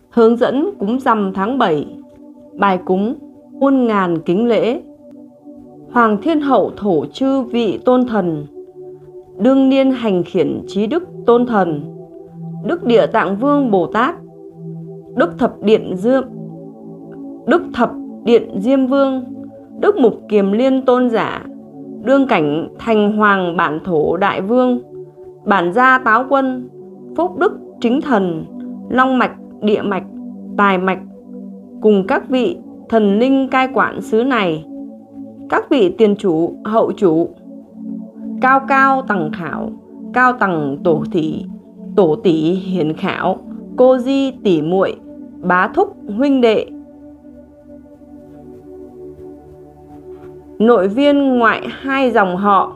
Hướng dẫn cúng rằm tháng 7. Bài cúng muôn ngàn kính lễ. Hoàng Thiên Hậu thổ chư vị tôn thần, đương niên hành khiển trí đức tôn thần, Đức Địa Tạng Vương Bồ Tát, Đức Thập Điện Diêm Vương, Đức Mục Kiềm Liên Tôn Giả, đương cảnh thành hoàng bản thổ đại vương, bản gia táo quân, phúc đức chính thần, long mạch, địa mạch, tài mạch, cùng các vị thần linh cai quản xứ này, các vị tiền chủ, hậu chủ, cao cao tầng khảo, cao tầng tổ tỷ hiển khảo, cô di tỷ muội, bá thúc huynh đệ, nội viên ngoại hai dòng họ.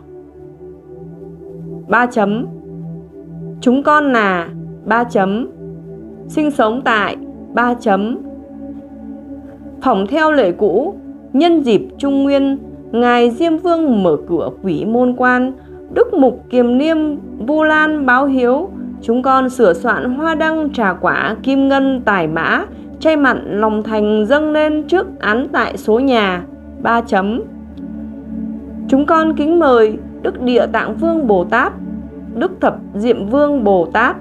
3 chấm. Chúng con là 3 chấm. Sinh sống tại 3 chấm. Phỏng theo lệ cũ, nhân dịp Trung Nguyên, Ngài Diêm Vương mở cửa quỷ môn quan, Đức Mục Kiềm Niêm Vu Lan báo hiếu, chúng con sửa soạn hoa đăng trà quả kim ngân tài mã, chay mặn lòng thành dâng lên trước án tại số nhà 3 chấm. Chúng con kính mời Đức Địa Tạng Vương Bồ Tát, Đức Thập Diệm Vương Bồ Tát,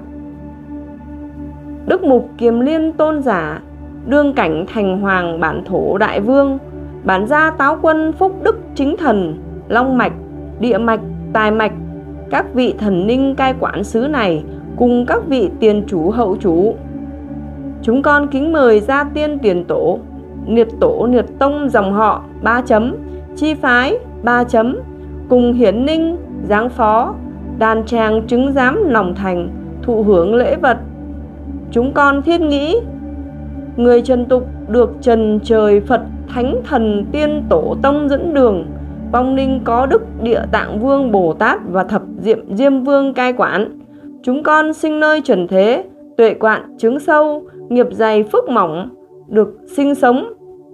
Đức Mục Kiềm Liên Tôn Giả, đương cảnh thành hoàng bản thổ đại vương, bản gia táo quân phúc đức chính thần, long mạch, địa mạch, tài mạch, các vị thần linh cai quản xứ này, cùng các vị tiền chủ hậu chủ. Chúng con kính mời gia tiên tiền tổ, niệt tông dòng họ 3 chấm, chi phái 3 chấm, cùng hiển ninh, giáng phó, đàn tràng chứng giám lòng thành, thụ hưởng lễ vật. Chúng con thiết nghĩ, người trần tục được trần trời Phật thánh thần tiên tổ tông dẫn đường, vong linh có Đức Địa Tạng Vương Bồ Tát và Thập Diêm Vương cai quản. Chúng con sinh nơi trần thế, tuệ quạn chứng sâu, nghiệp dày phước mỏng, được sinh sống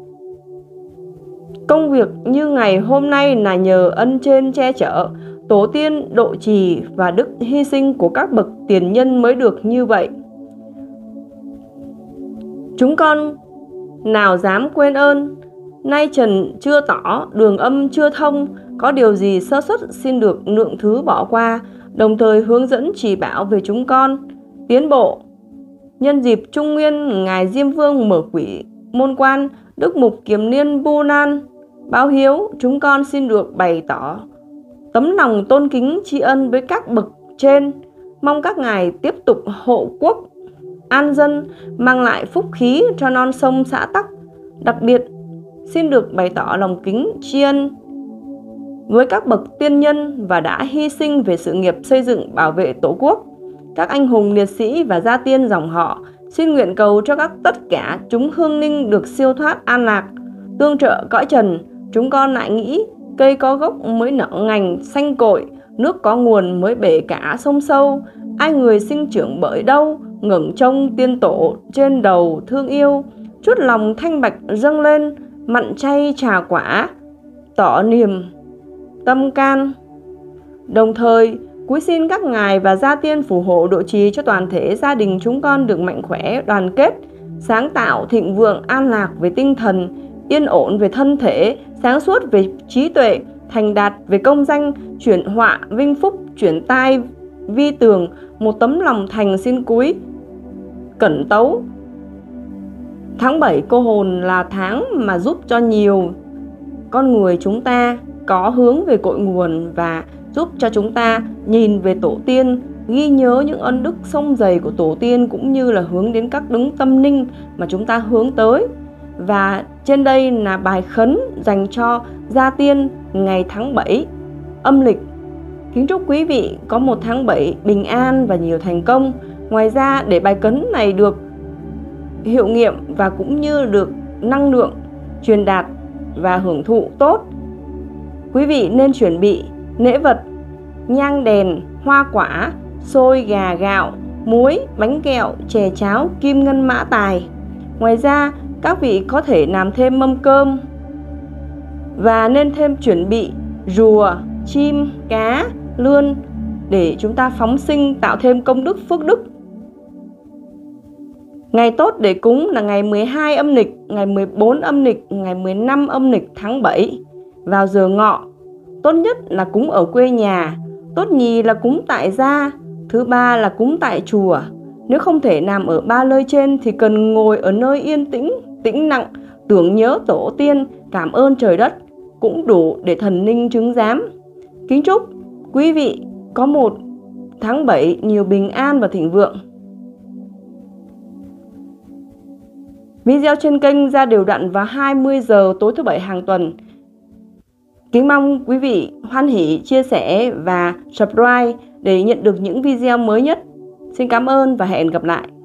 công việc như ngày hôm nay là nhờ ân trên che chở, tổ tiên độ trì và đức hy sinh của các bậc tiền nhân mới được như vậy. Chúng con nào dám quên ơn, nay trần chưa tỏ, đường âm chưa thông, có điều gì sơ suất xin được lượng thứ bỏ qua, đồng thời hướng dẫn chỉ bảo về chúng con tiến bộ. Nhân dịp Trung Nguyên, Ngài Diêm Vương mở quỷ môn quan, Đức Mục Kiềm Niên Vu Lan báo hiếu, chúng con xin được bày tỏ tấm lòng tôn kính tri ân với các bậc trên, mong các ngài tiếp tục hộ quốc an dân, mang lại phúc khí cho non sông xã tắc. Đặc biệt xin được bày tỏ lòng kính tri ân với các bậc tiên nhân và đã hy sinh về sự nghiệp xây dựng bảo vệ Tổ quốc, các anh hùng liệt sĩ và gia tiên dòng họ. Xin nguyện cầu cho tất cả chúng hương linh được siêu thoát an lạc, tương trợ cõi trần. Chúng con lại nghĩ, cây có gốc mới nở ngành xanh cội, nước có nguồn mới bể cả sông sâu. Ai người sinh trưởng bởi đâu, ngẩng trông tiên tổ trên đầu thương yêu, chút lòng thanh bạch dâng lên, mặn chay trà quả, tỏ niềm tâm can. Đồng thời cúi xin các ngài và gia tiên phù hộ độ trì cho toàn thể gia đình chúng con được mạnh khỏe, đoàn kết, sáng tạo, thịnh vượng, an lạc về tinh thần, yên ổn về thân thể, sáng suốt về trí tuệ, thành đạt về công danh, chuyển họa vinh phúc, chuyển tai vi tường. Một tấm lòng thành xin cúi cẩn tấu. Tháng 7 cô hồn là tháng mà giúp cho nhiều con người chúng ta có hướng về cội nguồn và giúp cho chúng ta nhìn về tổ tiên, ghi nhớ những ân đức sông dày của tổ tiên, cũng như là hướng đến các đấng tâm linh mà chúng ta hướng tới. Và trên đây là bài khấn dành cho gia tiên ngày tháng 7 âm lịch. Kính chúc quý vị có một tháng 7 bình an và nhiều thành công. Ngoài ra, để bài khấn này được hiệu nghiệm và cũng như được năng lượng truyền đạt và hưởng thụ tốt, quý vị nên chuẩn bị lễ vật nhang đèn, hoa quả, xôi gà gạo, muối, bánh kẹo, chè cháo, kim ngân mã tài. Ngoài ra, các vị có thể làm thêm mâm cơm và nên thêm chuẩn bị rùa, chim, cá, lươn để chúng ta phóng sinh, tạo thêm công đức phước đức. Ngày tốt để cúng là ngày 12 âm lịch, ngày 14 âm lịch, ngày 15 âm lịch tháng 7 vào giờ ngọ. Tốt nhất là cúng ở quê nhà, tốt nhì là cúng tại gia, thứ ba là cúng tại chùa. Nếu không thể làm ở ba nơi trên thì cần ngồi ở nơi yên tĩnh, tĩnh lặng, tưởng nhớ tổ tiên, cảm ơn trời đất, cũng đủ để thần linh chứng giám. Kính chúc quý vị có một tháng 7 nhiều bình an và thịnh vượng. Video trên kênh ra đều đặn vào 20 giờ tối thứ Bảy hàng tuần. Kính mong quý vị hoan hỉ chia sẻ và subscribe để nhận được những video mới nhất. Xin cảm ơn và hẹn gặp lại.